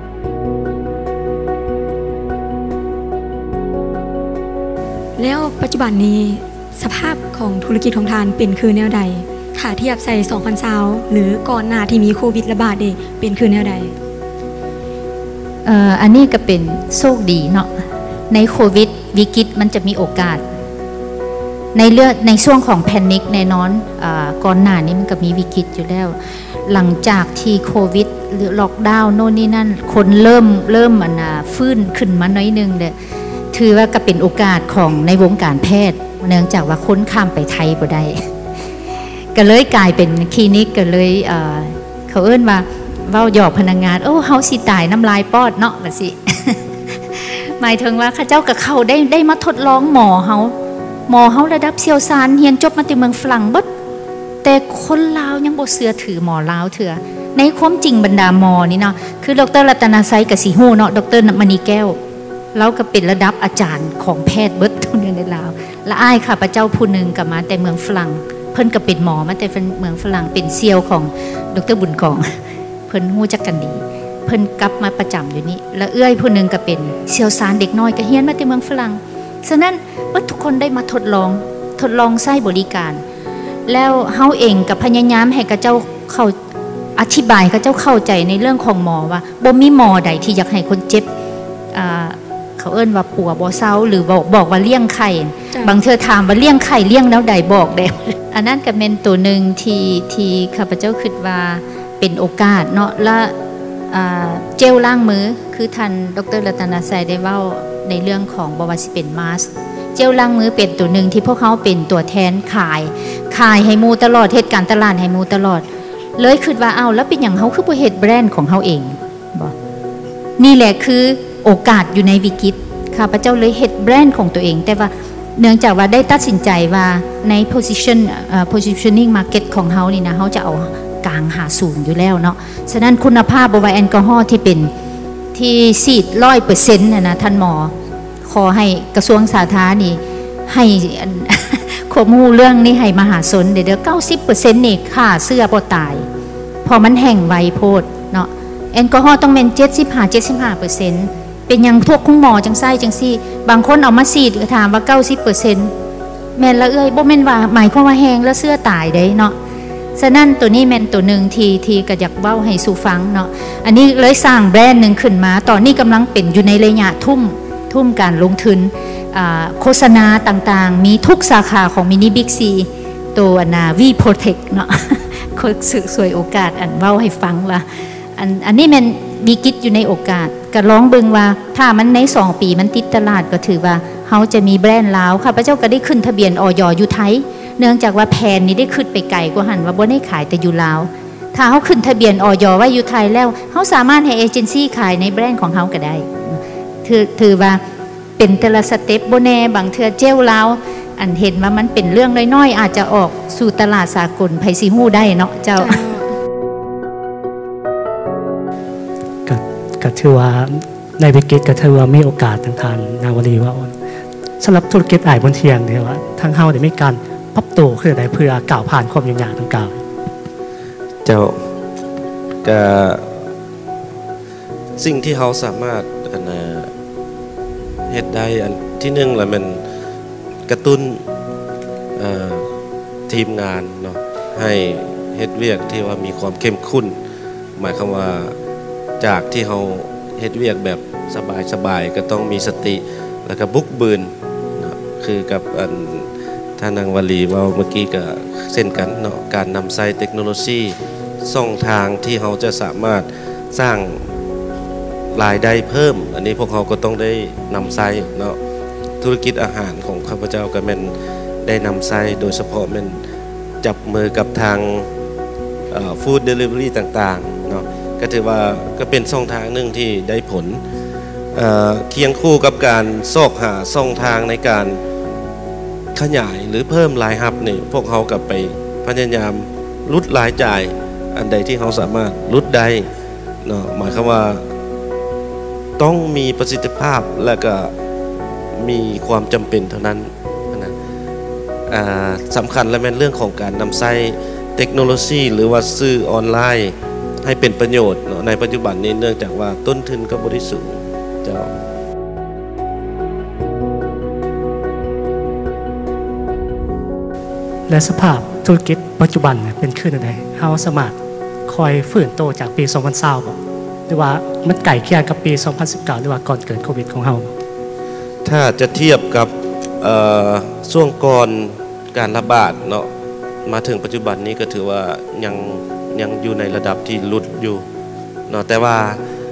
แล้วปัจจุบันนี้สภาพของธุรกิจของทานเป็นคือแนวใดถ้าเทียบใส่สองพันยี่สิบหรือก่อนหน้าที่มีโควิดระบาดเองเป็นคือแนวใดเอ่ออันนี้ก็เป็นโชคดีเนาะในโควิดวิกฤตมันจะมีโอกาสในเรื่องในช่วงของแพนิคแน่นอนอ่าก่อนหน้านี้มันก็มีวิกฤตอยู่แล้วหลังจากที่โควิดหรือล็อกดาวน์โน่นนี่นั่นคนเริ่มเริ่มอันน่ะฟื้นขึ้นมาหน่อยนึงเด้อถือว่าก็เป็นโอกาสของในวงการแพทย์เนื่องจากว่าคนข้ามไปไทยบ่ได้ก็เลยกลายเป็นคลินิกก็เลยเอ่อเขาเอิ้นว่าเว้าหยอกพนักงานโอ้เฮาสิตายน้ำลายปอดเนาะว่าสิหมายถึงว่าข้าเจ้ากับเขาได้ได้มาทดลองหมอเฮาหมอเฮาระดับเชี่ยวชาญเรียนจบมาจากเมืองฝรั่งเบิดแต่คนลาวยังบ่เชื่อถือหมอลาวเถื่อในความจริงบรรดาหมอนี่เนาะคือดร.รัตนาไซกับสิฮู้เนาะดร.มณีแก้วเราก็เป็นระดับอาจารย์ของแพทย์เบิดทุกเรื่องในลาวและอ้ายข้าพเจ้าผู้นึงก็มาแต่เมืองฝรั่งเพิ่นก็เป็นหมอมาแต่เมืองฝรั่งเป็นเซียวของดร.บุญกองเพิ่นฮู้จักกันดีเพิ่นกลับมาประจำอยู่นี่แล้วเอื้อยผู้นึงก็เป็นเซียวซานเด็กน้อยก็เฮียนมาแต่เมืองฝรั่งฉะนั้นว่าทุกคนได้มาทดลองทดลองใช้บริการแล้วเฮาเองกับพยายามให้กับเจ้าเข้าอธิบายกับเจ้าเข้าใจในเรื่องของหมอว่าบ่มีหมอใดที่อยากให้คนเจ็บอ่าเขาเอิ้นว่าปัวบ่เซาหรือบอกบอกว่าเลี้ยงไข่บางเธอถามว่าเลี้ยงไข่เลี้ยงแล้วใดบอกได้อันนั้นก็เป็นตัวนึงที่ที่ข้าพเจ้าคิดว่าเป็นโอกาสเนาะและเจลล้างมือคือท่านดร.รัตนาไซได้เว้าในเรื่องของบวาสิเป็นมาสเจลล้างมือเป็นตัวหนึ่งที่พวกเขาเป็นตัวแทนขายขายให้มูตลอดเหตุการณ์ตลาดให้มูตลอดเลยคิดว่าเอาแล้วเป็นอย่างเขาคือผู้เฮ็ดแบรนด์ของเขาเองบ่นี่แหละคือโอกาสอยู่ในวิกฤตข้าพเจ้าเลยเฮ็ดแบรนด์ของตัวเองแต่ว่าเนื่องจากว่าได้ตัดสินใจว่าใน position uh, positioning market ของเขานี่นะเขาจะเอากลางหาสูงอยู่แล้วเนาะฉะนั้นคุณภาพบวาแอลกอฮอล์ที่เป็นที่ซีด ร้อยเปอร์เซ็นต์ น่ะนะท่านหมอขอให้กระทรวงสาธารณสุขนี่ให้ข้อมูลเรื่องนี้ให้มหาชนเดี๋ยวๆ เก้าสิบเปอร์เซ็นต์ นี่ค่าเสื้อบ่ตายพอมันแห้งไวโพดเนาะแอลกอฮอล์ต้องเป็นเจ็ดสิบห้า เจ็ดสิบห้าเปอร์เซ็นต์ เป็นหยังพวกคุณหมอจังไส้จังซี่บางคนเอามาซีดก็ถามว่า เก้าสิบเปอร์เซ็นต์ แม่นละเอ้ยบ่แม่นว่าหมายความว่าแห้งแล้วเสื้อตายได้เนาะฉะนั้นตัวนี้แม่นตัวหนึ่งที่ที่ก็อยากเว้าให้สู่ฟังเนาะอันนี้เลยสร้างแบรนด์หนึ่งขึ้นมาตอนนี้กำลังเป็นอยู่ในระยะทุ่มทุ่มการลงทุนโฆษณาต่างๆมีทุกสาขาของมินิบิ๊กซีตัวนาวีโปรเทคเนาะก็สื่อสวยโอกาสอันเว้าให้ฟังว่าอันอันนี้มันมีกิจอยู่ในโอกาสก็ลองเบิ่งว่าถ้ามันในสองปีมันติดตลาดก็ถือว่าเขาจะมีแบรนด์ลาวค่ะพระเจ้าก็ได้ขึ้นทะเบียนอยอยู่ไทยเนื่องจากว่าแผนนี้ได้ขึ้นไปไกลกว่าหันว่าบ่ได้ขายแต่อยู่ลาวถ้าเขาขึ้นทะเบียนอยไว้อยู่ไทยแล้วเขาสามารถให้เอเจนซี่ขายในแบรนด์ของเขาก็ได้ถือถือว่าเป็นแต่ละสเต็ปบ่แน่บางเทื่อเจลลาวอันเห็นว่ามันเป็นเรื่องน้อยๆอาจจะออกสู่ตลาดสากลไผสิฮู้ได้เนาะเจ้าก็ก็ถือว่าในวิกฤตก็ถือว่ามีโอกาสทางทางนาวลีว่าสำหรับธุรกิจอ้ายบนเทียงเนี่ยว่าทางเฮาได้มีการปรับตัวขึ้นได้เพื่อก้าวผ่านความยุ่งยากดังกล่าวเจ้าก็สิ่งที่เฮาสามารถอันน่ะเฮ็ดได้อันที่หนึ่งละมันกระตุ้นทีมงานเนาะให้เฮ็ดเวียกที่ว่ามีความเข้มข้นหมายความว่าจากที่เฮาเฮ็ดเวียกแบบสบายๆก็ต้องมีสติแล้วก็บุกบืนนะคือกับอันท่านนางวลีว่าเมื่อกี้ก็เช่นกันเนาะการนำใช้เทคโนโลยีช่องทางที่เฮาจะสามารถสร้างรายได้เพิ่มอันนี้พวกเขาก็ต้องได้นำใช้เนาะธุรกิจอาหารของข้าพเจ้าก็แม่นได้นำใช้โดยเฉพาะแม่นจับมือกับทางฟู้ดเดลิเวอรี่ต่างๆเนาะก็ถือว่าก็เป็นช่องทางหนึ่งที่ได้ผลเเคียงคู่กับการซอกหาช่องทางในการขยายหรือเพิ่มรายรับนี่พวกเขากับไปพยายามลดรายจ่ายอันใดที่เขาสามารถลดได้เนาะหมายความว่าต้องมีประสิทธิภาพและก็มีความจำเป็นเท่านั้นนะสำคัญและเป็นเรื่องของการนำใช้เทคโนโลยีหรือว่าซื้อออนไลน์ให้เป็นประโยชน์ในปัจจุบันนี้เนื่องจากว่าต้นทุนก็บ่ได้สูงเจ้าและสภาพธุรกิจปัจจุบันเป็นขึ้นอะไรเฮาสามารถคอยฝืนโตจากปีสองพันยี่สิบบ่หรือว่ามันไก่เคียงกับปีสองพันสิบเก้าหรือว่าก่อนเกิดโควิดของเฮาถ้าจะเทียบกับช่วงก่อนการระบาดเนาะมาถึงปัจจุบันนี้ก็ถือว่ายังยังอยู่ในระดับที่ลดอยู่เนาะแต่ว่า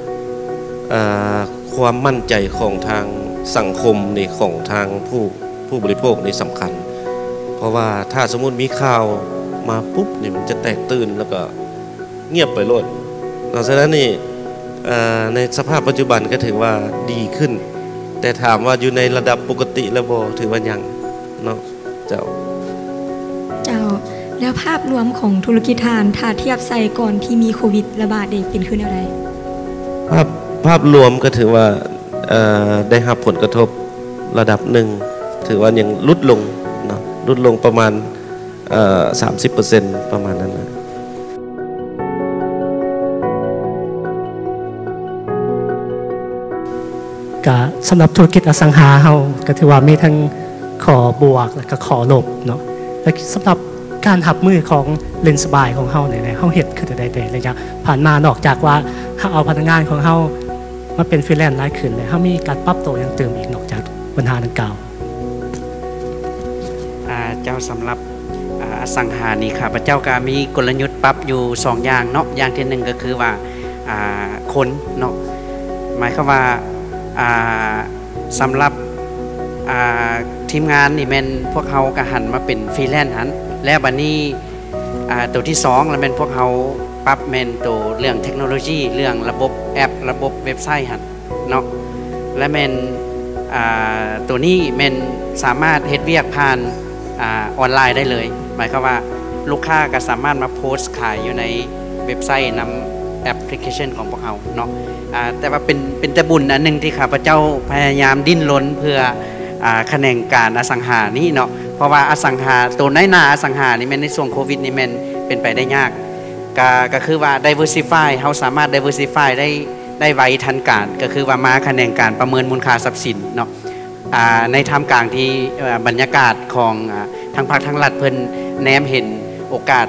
ความมั่นใจของทางสังคมนี่ของทางผู้ผู้บริโภคนี่สำคัญเพราะว่าถ้าสมมุติมีข่าวมาปุ๊บนี่มันจะแตกตื่นแล้วก็เงียบไปโลดเพราะฉะนั้นนี่ในสภาพปัจจุบันก็ถือว่าดีขึ้นแต่ถามว่าอยู่ในระดับปกติแล้วบ่ถือว่ายังเนาะเจ้าเจ้าแล้วภาพรวมของธุรกิจทานถ้าเทียบใส่ก่อนที่มีโควิดระบาดเองเป็นขึ้นอะไรภาพภาพรวมก็ถือว่าได้รับผลกระทบระดับหนึ่งถือว่ายังลดลงเนาะลดลงประมาณ สามสิบเปอร์เซ็นต์ ประมาณนั้นนะก็สำหรับธุรกิจอสังหาเฮาก็ถือว่ามีทั้งขอบวกและก็ขอลบเนาะและสำหรับการหับมือของเลนสบายของเฮาเนี่ยเฮาเฮ็ดคือได้แต่ระยะผ่านมานอกจากว่าเฮาเอาพนักงานของเฮามาเป็นฟรีแลนซ์หลายขึ้นเลยเฮามีการปรับตัวอย่างเติมอีกนอกจากปัญหาดังกล่าวเจ้าสำหรับอสังหานี่ค่ะพระเจ้าก็มีกลยุทธ์ปรับอยู่สองอย่างเนาะอย่างที่หนึ่งก็คือว่าคนเนาะหมายความว่าสำหรับทีมงานนี่แม่นพวกเขาก็หันมาเป็นฟรีแลนซ์หันแล้วบัดนี้ตัวที่สองแล้วแม่นพวกเขาปรับแม่นตัวเรื่องเทคโนโลยีเรื่องระบบแอประบบเว็บไซต์หันเนาะและแม่นตัวนี้แม่นสามารถเฮ็ดเวียกผ่านออนไลน์ได้เลยหมายความว่าลูกค้าก็สามารถมาโพสต์ขายอยู่ในเว็บไซต์นำแอปพลิเคชันของพวกเขาเนาะแต่ว่าเป็นเป็นแต่บุญอันหนึ่งที่ข้าพเจ้าพยายามดิ้นรนเพื่อแขนงการอสังหานี้เนาะเพราะว่าอสังหาตัวในหน้าอสังหานี่แม่นในช่วงโควิดนี่แม่นเป็นไปได้ยากก็ก็คือว่า diversify เขาสามารถ diversify ได้ได้ไวทันการก็คือว่ามาแขนงการประเมินมูลค่าทรัพย์สินเนาะในท่ามกลางที่บรรยากาศของทางภาคทางรัฐเพิ่นแนมเห็นโอกาส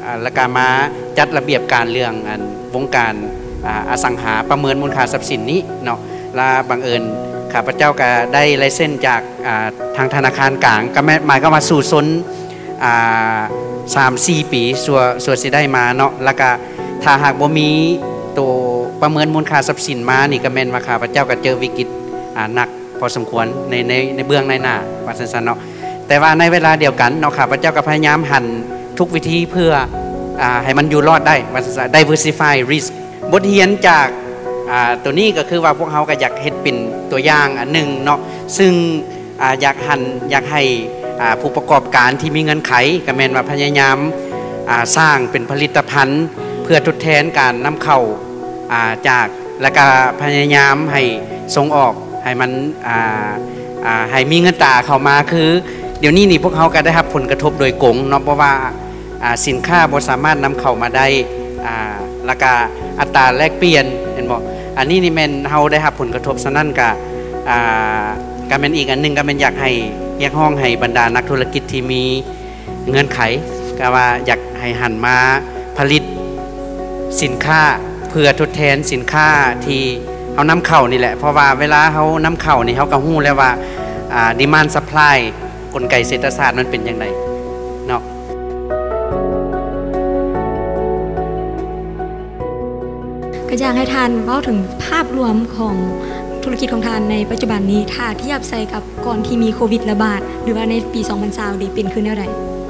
แล้วก็มาจัดระเบียบการเรื่องวงการอสังหาประเมินมูลค่าทรัพย์สินนี้เนาะและบังเอิญข้าพเจ้าก็ได้ไลเซนส์จากทางธนาคารกลางก็หมายก็มาสู่ซนสามสี่ปีส่วนส่วนสิได้มาเนาะแล้วก็ถ้าหากบ่มีตัวประเมินมูลค่าทรัพย์สินมานี่ก็แม่นว่าข้าพเจ้าก็เจอวิกฤตหนักพอสมควรในในในเบื้องในหน้าว่าซั่นๆเนาะแต่ว่าในเวลาเดียวกันเนาะข้าพเจ้าก็พยายามหันทุกวิธีเพื่อให้มันอยู่รอดได้ว่าซั่นๆ diversify risk บทเรียนจากตัวนี้ก็คือว่าพวกเขาก็อยากเฮ็ดเป็นตัวอย่างอันหนึ่งเนาะซึ่งอยากหันอยากให้ผู้ประกอบการที่มีเงินไขก็แม่นว่าพยายามสร้างเป็นผลิตภัณฑ์เพื่อทดแทนการนำเข้าจากแล้วก็พยายามให้ส่งออกให้มันให้มีเงินตราเข้ามาคือเดี๋ยวนี้นี่พวกเขาก็ได้รับผลกระทบโดยกงเนาะเพราะว่าสินค้าบ่สามารถนำเข้ามาได้แล้วก็อัตราแลกเปลี่ยนเห็นบ่อันนี้นี่แม่นเฮาได้รับผลกระทบฉะนั้นก็ก็เป็นอีกอันนึงก็เป็นอยากให้เรียกห้องให้บรรดานักธุรกิจที่มีเงื่อนไขก็ว่าอยากให้หันมาผลิตสินค้าเพื่อทดแทนสินค้าที่เฮานำเข้านี่แหละเพราะว่าเวลาเฮานำเข้านี่เฮาก็ฮู้แล้วว่าดีมานด์ซัพพลายกลไกเศรษฐศาสตร์มันเป็นจังไดเนาะก็อยากให้ทานเล่าถึงภาพรวมของธุรกิจของทานในปัจจุบันนี้ถ้าเทียบใส่กับก่อนที่มีโควิดระบาดหรือว่าในปีสองพันยี่สิบดีเป็นขึ้นแนวใด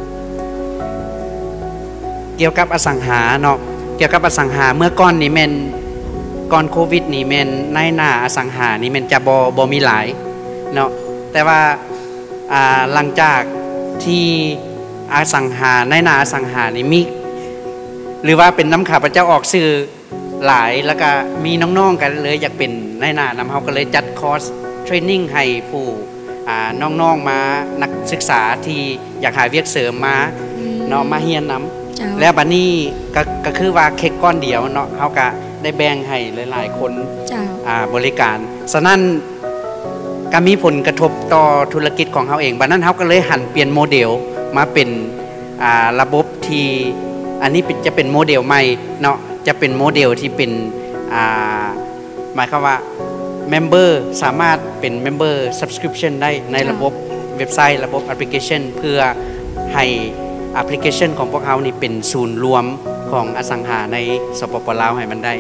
เกี่ยวกับอสังหาเนาะเกี่ยวกับอสังหาเมื่อก่อนนี่แม่นก่อนโควิดนี่แม่นในหน้าอสังหานี่แม่นจะบ่บ่มีหลายเนาะแต่ว่าอ่าหลังจากที่อสังหาในหน้าอสังหานี่มีหรือว่าเป็นน้ำข้าพเจ้าออกสื่อหลายแล้วก็มีน้องๆกันเลยอยากเป็นในหน้านำเขาก็เลยจัดคอร์สเทรนนิ่งให้ผู้น้องๆมานักศึกษาที่อยากหาเวียกเสริมมาเนาะมาเฮียนนำแล้วบัดนี้ก็ก็คือว่าเค้กก้อนเดียวเนาะเขาก็ได้แบ่งให้หลายๆคนบริการฉะนั้นก็มีผลกระทบต่อธุรกิจของเขาเองบัดนั้นเขาก็เลยหันเปลี่ยนโมเดลมาเป็นระบบที่อันนี้จะเป็นโมเดลใหม่เนาะจะเป็นโมเดลที่เป็นหมายความว่า Member สามารถเป็น Member Subscription ได้ในระบบเว็บไซต์ระบบแอปพลิเคชันเพื่อให้แอปพลิเคชันของพวกเขานี่เป็นศูนย์รวมของอสังหาในสปป.ลาวให้มันได้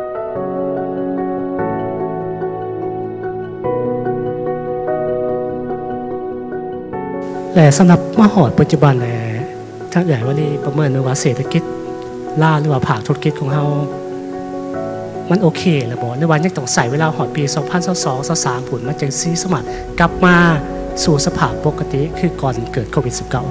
แต่สำหรับมหอดปัจจุบันเนี่ยถ้าใหญ่ว่านี่ประเมินว่าเศรษฐกิจล่าหรือว่าภาคธุรกิจของเรามันโอเคแล้วบอกในวันยังต้องใส่เวลาหอดปีสองพันยี่สิบสอง ยี่สิบสามผลมันจึงซีสมัครกลับมาสู่สภาพปกติคือก่อนเกิดโควิด สิบเก้า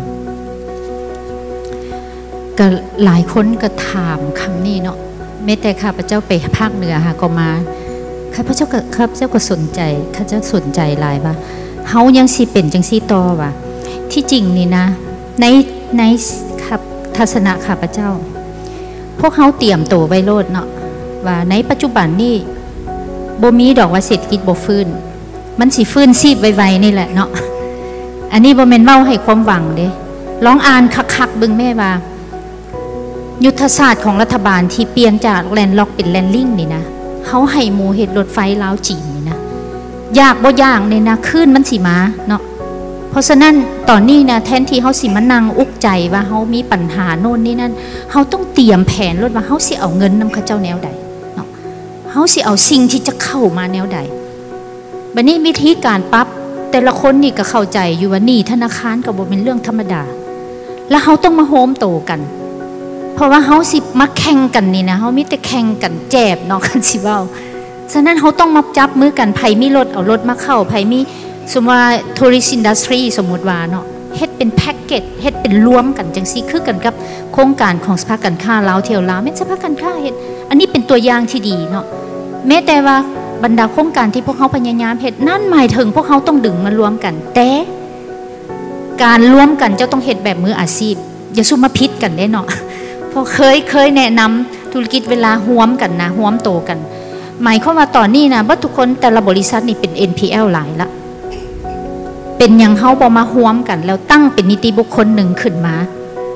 ก็หลายคนก็ถามคำนี้เนาะแม้แต่ข้าพเจ้าไปภาคเหนือค่ะก็มาข้าพเจ้าก็ข้าพเจ้าก็สนใจข้าพเจ้าสนใจหลายว่าเฮายังสิเป็นจังซี่ต่อว่าที่จริงนี่นะในในทัศนะข้าพเจ้าพวกเขาเตรียมตัวไว้โลดเนาะว่าในปัจจุบันนี่บ่มีดอกว่าเศรษฐกิจบ่ฟื้นมันสิฟื้นซีบไวๆนี่แหละเนาะอันนี้บ่แม่นเว้าให้ความหวังเด้ลองอ่านคักๆเบิ่งแม่ว่ายุทธศาสตร์ของรัฐบาลที่เปลี่ยนจากแลนด์ล็อกเป็นแลนด์ลิงนี่นะเฮาให้หมู่เฮ็ดรถไฟลาวจีนนี่นะยากบ่ยากนี่นะคืนมันสิมาเนาะเพราะฉะนั้นตอนนี้นะแทนที่เขาสิมานั่งอุกใจว่าเขามีปัญหาโน่นนี่นั่นเขาต้องเตรียมแผนรถว่าเขาสิเอาเงินนำข้าเจ้าแนวใดเนาะเขาสิเอาสิ่งที่จะเข้ามาแนวใดบัดนี้วิธีการปรับแต่ละคนนี่ก็เข้าใจอยู่ว่านี่ธนาคารก็บ่เป็นเรื่องธรรมดาแล้วเขาต้องมาโฮมโตกันเพราะว่าเขาสิมาแข่งกันนี่นะเขามีแต่แข่งกันแจบเนาะกันสิเว้าฉะนั้นเขาต้องมาจับมือกันไผมีรถเอารถมาเข้าไผมีสมมติว่า tourist industry สมมติว่าเนาะเฮ็ดเป็นแพ็กเกจเฮ็ดเป็นรวมกันจังซี่คือกันกับโครงการของสภาการค้าลาวเที่ยวลาวแม่นสภาการค้าเฮ็ดอันนี้เป็นตัวอย่างที่ดีเนาะแม้แต่ว่าบรรดาโครงการที่พวกเขาพยายามเฮ็ดนั่นหมายถึงพวกเขาต้องดึงมารวมกันแต่การรวมกันจะต้องเฮ็ดแบบมืออาชีพอย่าซุ่มมาพิษกันได้เนาะเพราะเคยเคยแนะนำธุรกิจเวลาร่วมกันนะร่วมโตกันหมายความว่าตอนนี้นะว่าทุกคนแต่ละบริษัทนี่เป็น เอ็น พี แอล หลายละเป็นอย่างเฮาบ่มาร่วมกันแล้วตั้งเป็นนิติบุคคลหนึ่งขึ้นมา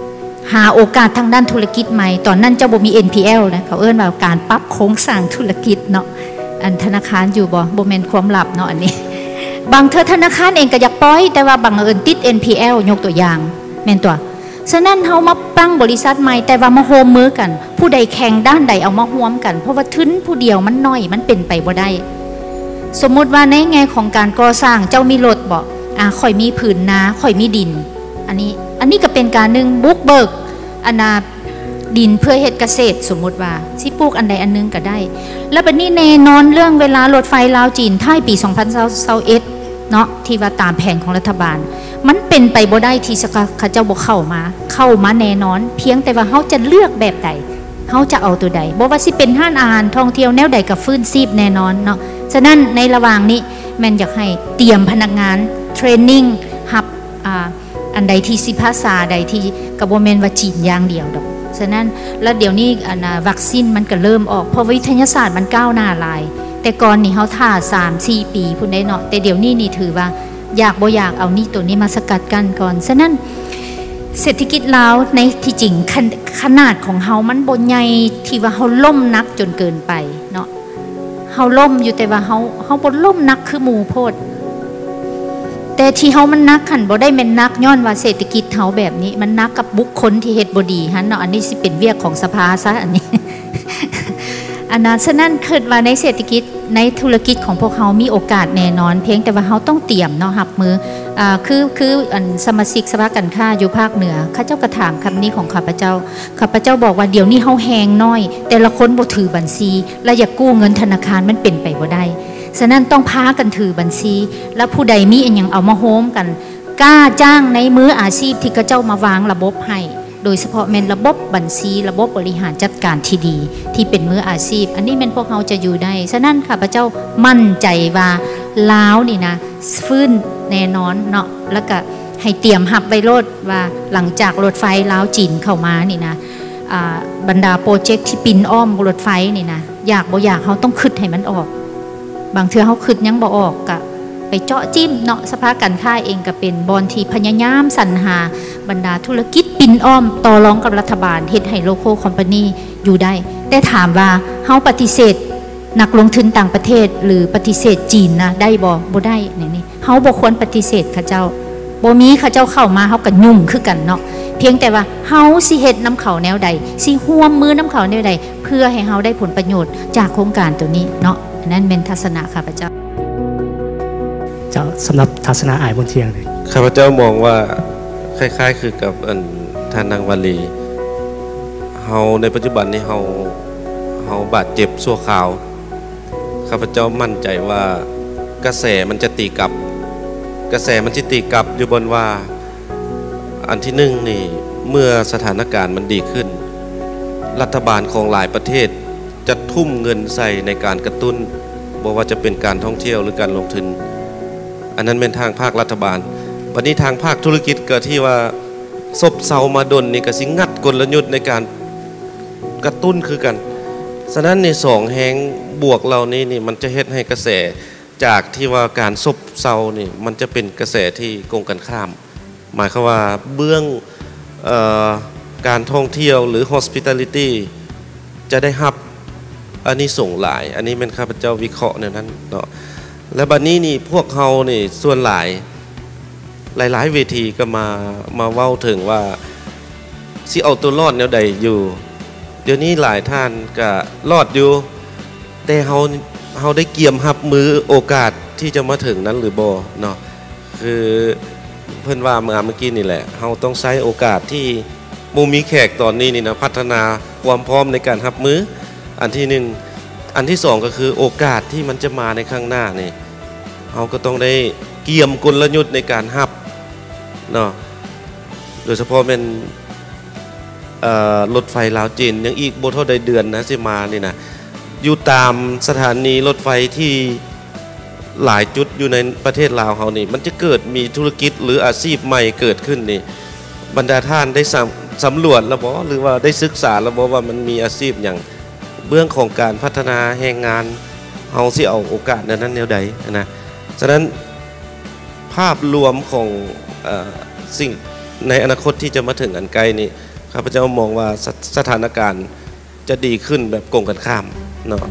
หาโอกาสทางด้านธุรกิจใหม่ตอนนั้นเจ้าบ่มี เอ็น พี แอล นะเขาเอิ้นว่าการปรับโครงสร้างธุรกิจเนาะอันธนาคารอยู่บ่บ่แม่นความลับเนาะอันนี้บางเธอธนาคารเองก็อยากปล่อยแต่ว่าบางเอิญติด เอ็น พี แอล ยกตัวอย่างแม่นตัวฉะนั้นเฮามาตั้งบริษัทใหม่แต่ว่ามาโฮมมือกันผู้ใดแข่งด้านใดเอามาร่วมกันเพราะว่าทุนผู้เดียวมันน้อยมันเป็นไปบ่ได้สมมุติว่าในแง่ของการก่อสร้างเจ้ามีรถบ่อ่ะข่อยมีผืนนาข่อยมีดินอันนี้อันนี้ก็เป็นการนึงบุกเบิกอนาดินเพื่อเฮ็ดเกษตรสมมุติว่าสิปลูกอันใดอันนึงก็ได้แล้วบัดนี้แน่นอนเรื่องเวลารถไฟลาวจีนท้ายปีสองพันยี่สิบเอ็ดเนาะที่ว่าตามแผนของรัฐบาลมันเป็นไปบ่ได้ที่จะเขาเจ้าบ่เข้ามาเข้ามาแน่นอนเพียงแต่ว่าเฮาจะเลือกแบบใดเฮาจะเอาตัวใดบ่ว่าสิเป็นห้านอาหารท่องเที่ยวแนวใดก็ฟื้นชีพแน่นอนเนาะฉะนั้นในระหว่างนี้แม่นอยากให้เตรียมพนักงานเทรนนิ่งฮับอ่าอันใดที่สิภาษาใดที่ก็บ่แม่นว่าจีนอย่างเดียวดอกฉะนั้นแล้วเดี๋ยวนี้อันวัคซีนมันก็เริ่มออกเพราะวิทยาศาสตร์มันก้าวหน้าหลายแต่ก่อนนี่เฮาท่า สามถึงสี่ ปีพุ่นได้เนาะแต่เดี๋ยวนี้นี่ถือว่าอยากบ่อยากเอานี่ตัวนี้มาสกัดกันก่อนฉะนั้นเศรษฐกิจลาวในที่จริงขนาดของเฮามันบ่ใหญ่ที่ว่าเฮาล่มนักจนเกินไปเนาะเฮาล่มอยู่แต่ว่าเฮาเฮาบ่ล่มนักคือหมู่โพดแต่ที่เฮามันนักขันบ่ได้แม่นนักย้อนว่าเศรษฐกิจเฮาแบบนี้มันนักกับบุคคลที่เฮ็ดบ่ดีหั่นเนาะอันนี้สิเป็นเวียกของสภาซะอันนี้ อันนั้นฉะนั้นคิดว่าในเศรษฐกิจในธุรกิจของพวกเขามีโอกาสแน่นอนเพียงแต่ว่าเขาต้องเตรียมเนาะหับมืออ่าคือคืออันสมาชิกสภาการค้าอยู่ภาคเหนือข้าเจ้ากระถามคำนี้ของข้าพเจ้าข้าพเจ้าบอกว่าเดี๋ยวนี้เขาแหงน้อยแต่ละคนบ่ถือบัญชีและอยากกู้เงินธนาคารมันเป็นไปบ่ได้ฉะนั้นต้องพากันถือบัญชีแล้วผู้ใดมีอันยังเอามาโฮมกันกล้าจ้างในมืออาชีพที่ข้าเจ้ามาวางระบบให้โดยเฉพาะแม่นระบบบัญชีระบบบริหารจัดการที่ดีที่เป็นมืออาชีพอันนี้แม่นพวกเขาจะอยู่ได้ฉะนั้นข้าพเจ้ามั่นใจว่าลาวนี่นะฟื้นแน่นอนเนาะแล้วก็ให้เตรียมหับไว้โลดว่าหลังจากรถไฟลาวจีนเข้ามานี่นะบรรดาโปรเจกต์ที่ปินอ้อมรถไฟนี่นะอยากบ่อยากเขาต้องคิดให้มันออกบางเทื่อเขาคิดยังบ่ออกกะไปเจาะจิ้มเนาะสภาการค้าเองก็เป็นบอนที่พยายามสรรหาบรรดาธุรกิจปินอ้อมต่อรองกับรัฐบาลเฮ็ดให้โลโก้คอมพานีอยู่ได้แต่ถามว่าเฮาปฏิเสธนักลงทุนต่างประเทศหรือปฏิเสธจีนนะได้บ่บ่ได้นี่นี่เฮาบ่ควรปฏิเสธเขาเจ้าบ่มีเขาเจ้าเข้ามาเฮาก็ยุ่งคือกันเนาะเพียงแต่ว่าเฮาสิเฮ็ดนำเขาแนวใดสิร่วมมือนำเขาแนวใดเพื่อให้เฮาได้ผลประโยชน์จากโครงการตัวนี้เนาะอันนั้นเป็นทัศนะข้าพเจ้าจะสำหรับทัศนะอายบนเทียงเลยข้าพเจ้ามองว่าคล้ายๆคือกับอันท่านนางวลีเฮาในปัจจุบันนี้เฮาเฮาบาดเจ็บชั่วคราวข้าพเจ้ามั่นใจว่ากระแสมันจะตีกลับกระแสมันจะตีกลับอยู่บนว่าอันที่หนึ่งนี่เมื่อสถานการณ์มันดีขึ้นรัฐบาลของหลายประเทศจะทุ่มเงินใส่ในการกระตุ้นบ่ว่าจะเป็นการท่องเที่ยวหรือการลงทุนอันนั้นเป็นทางภาครัฐบาลวันนี้ทางภาคธุรกิจเกิดที่ว่าซบเซามาดนนี่ก็สิงัดกลยุทธ์ในการกระตุ้นคือกันฉะนั้นในสองแห่งบวกเหล่านี้นี่มันจะเฮ็ดให้กระแสจากที่ว่าการซบเซานี่มันจะเป็นกระแสที่ตรงกันข้ามหมายความว่าเบื้องเอ่อการท่องเที่ยวหรือ hospitality จะได้รับอันนี้ส่งหลายอันนี้เป็นข้าพเจ้าวิเคราะห์ในนั้นเนาะและบัดนี้นี่พวกเฮานี่ส่วนหลายหลายๆเวทีก็มามาเว้าถึงว่าสิเอาตัวรอดแนวใดอยู่เดี๋ยวนี้หลายท่านก็รอดอยู่แต่เฮาเฮาได้เกียมรับมือโอกาสที่จะมาถึงนั้นหรือบ่เนาะคือเพิ่นว่าเมื่อเมื่อกี้นี่แหละเฮาต้องใช้โอกาสที่บ่มีแขกตอนนี้นี่นะพัฒนาความพร้อมในการรับมืออันที่หนึ่งอันที่สองก็คือโอกาสที่มันจะมาในข้างหน้านี่เราก็ต้องได้เกี่ยมกลยุทธ์ในการฮับเนาะโดยเฉพาะเป็นรถไฟลาวจีนยังอีกบ่เท่าใดเดือนนะสิมานี่นะอยู่ตามสถานีรถไฟที่หลายจุดอยู่ในประเทศลาวเฮานี่มันจะเกิดมีธุรกิจหรืออาชีพใหม่เกิดขึ้นนี่บรรดาท่านได้สำรวจแล้วบ่หรือว่าได้ศึกษาแล้วบ่ว่ามันมีอาชีพอย่างเบื้องของการพัฒนาแรงงานเฮาสิเอาโอกาสนั้นแนวใดนะฉะนั้นภาพรวมของเอ่อสิ่งในอนาคตที่จะมาถึงอันไกลนี่ข้าพเจ้ามองว่าสสถานการณ์จะดีขึ้นแบบกงกันข้ามเนาะ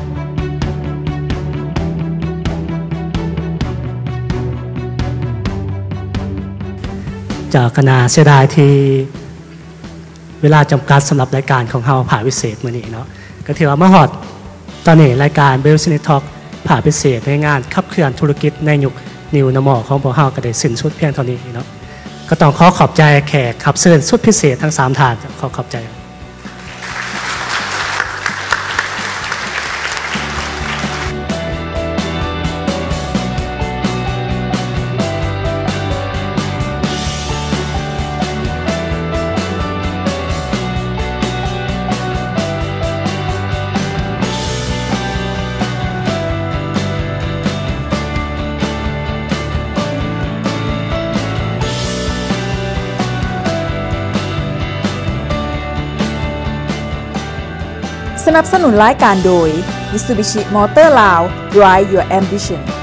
จากคณะเสียดายที่เวลาจำกัดสำหรับรายการของเฮาผ่าพิเศษมื้อนี้เนาะก็ถือว่ามาฮอดตอนนี้รายการ Business Talk ผ่าพิเศษในงานขับเคลื่อนธุรกิจในยุค New Normal ของพวกเฮาก็ได้สิ้นสุดเพียงเท่านี้เนาะก็ต้องขอขอบใจแขกขับเชิญสุดพิเศษทั้งสามท่านขอขอบใจสนับสนุนรายการโดย Mitsubishi Motor Lao Drive Your Ambition